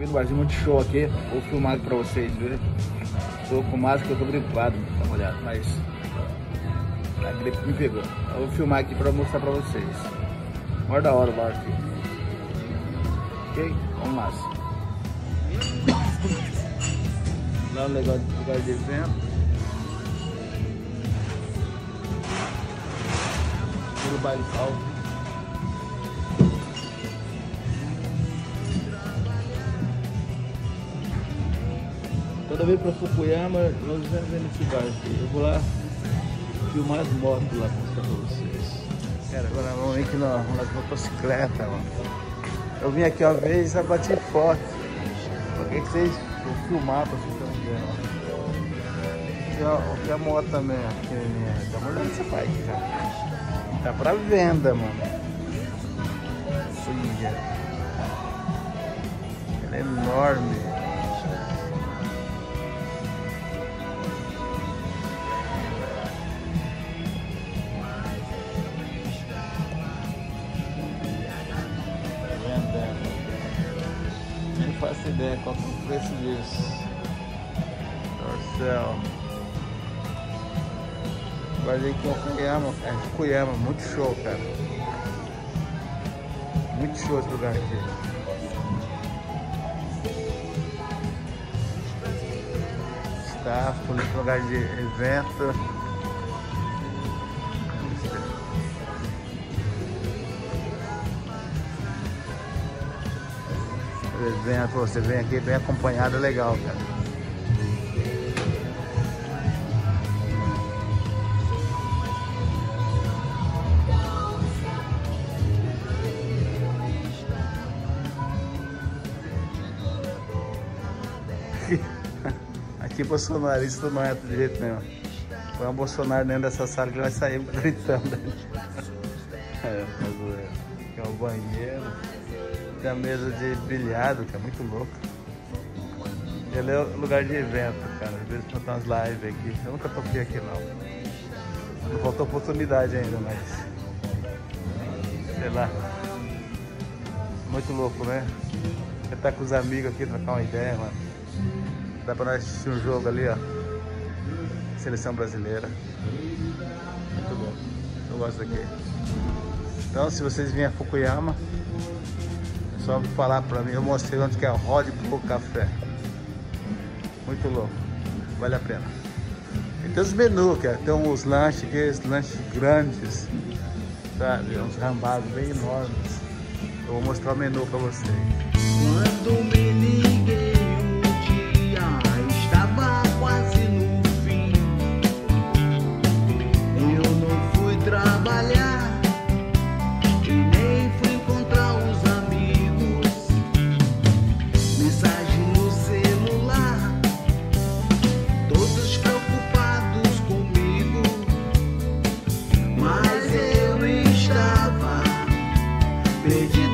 Cheguei no barzinho muito show aqui. Vou filmar aqui pra vocês, viu? Tô com máscara, eu tô gripado, tá molhado, mas a gripe me pegou. Eu vou filmar aqui pra mostrar pra vocês. Mó da hora o bar aqui. Ok? Vamos lá. Lá no lugar de evento. No baile salvo. Toda vez para Fukuyama, nós vemos nesse bar aqui. Eu vou lá filmar as motos lá, mostrar pra vocês. Cara, agora vamos vir aqui nas motocicletas, mano. Eu vim aqui uma vez e bati foto. Por que vocês vão filmar pra vocês terem ideia? Aqui a moto também, aqui. Tá mandando essa pai, cara. Tá pra venda, mano. Olha. Ela é enorme. Não faço ideia qual é o preço disso. Torcel. Guardei com Fukuyama, muito show, cara. Muito show esse lugar aqui. Staff, nesse lugar de evento. Evento, você vem aqui bem acompanhado, é legal, cara. Aqui bolsonarista não é de jeito nenhum. Põe um Bolsonaro dentro dessa sala que vai sair gritando. Aqui é o banheiro. Tem a mesa de bilhado, que é muito louco. Ele é o lugar de evento, cara. Às vezes botar umas lives aqui. Eu nunca toquei aqui não. Não faltou oportunidade ainda, mas sei lá. Muito louco, né? Você tá com os amigos aqui, trocar uma ideia, mano. Dá pra nós assistir um jogo ali, ó. Seleção brasileira. Muito bom. Eu gosto daqui. Então, se vocês vierem a Fukuyama, é só falar pra mim. Eu mostrei onde que é o Rod Pro Café. Muito louco. Vale a pena. E tem os menus, cara. Tem uns lanches aqui, os lanches grandes. Sabe? Uns rambados bem enormes. Eu vou mostrar o menu pra vocês. Quando me liguei, o dia estava quase no fim. Eu não fui trabalhar e nem fui encontrar os amigos. Mensagem no celular, todos preocupados comigo. Mas eu estava perdido.